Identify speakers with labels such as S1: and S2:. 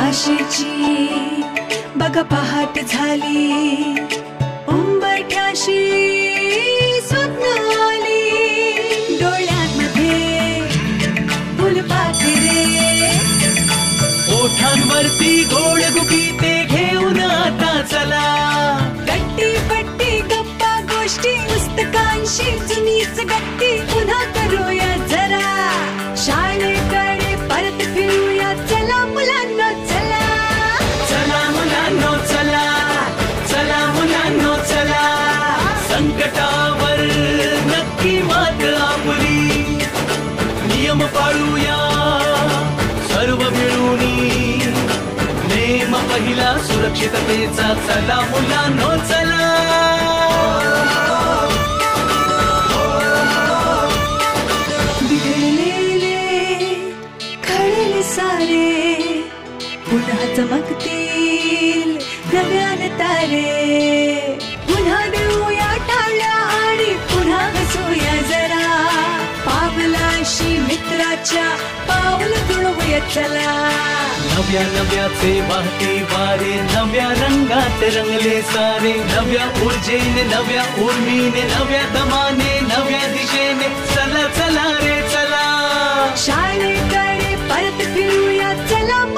S1: आशेची बघा पहाट झाली, उंबरठ्याशी स्वप्न आली, डोळ्यांमध्ये फुलपाखरे,
S2: ओठांवरती गोड गुपी ते घेऊन आता चला,
S1: गट्टी पट्टी गप्पा गोष्टी पुस्तकांशी जुनीच गट्टी पुन्हा करूया जरा, शाळेकडे परत फिरूया चला मुलांनो चला,
S2: चला मुलांनो चला, चला मुलांनो चला, संकटावर नक्की मात आपली, नियम पाळूया सर्व मिळूनी, नेम पहिला सुरक्षिततेचा, चला मुलांनो चला.
S1: सारे पुन्हा चमकतील नव्याने तारे, पुन्हा देऊया टाळ्या आणि पुन्हा हसूया जरा, पावलाशी मित्राच्या पाऊल जुळवूया चला,
S2: नव्या नव्याचे वाहते वारे, नव्या रंगात रंगले सारे, नव्या ऊर्जेने नव्या उर्मीने, नव्या दमाने नव्या दिशेने, चला चला रे चला,
S1: शाळेकडे परत फिरूया चला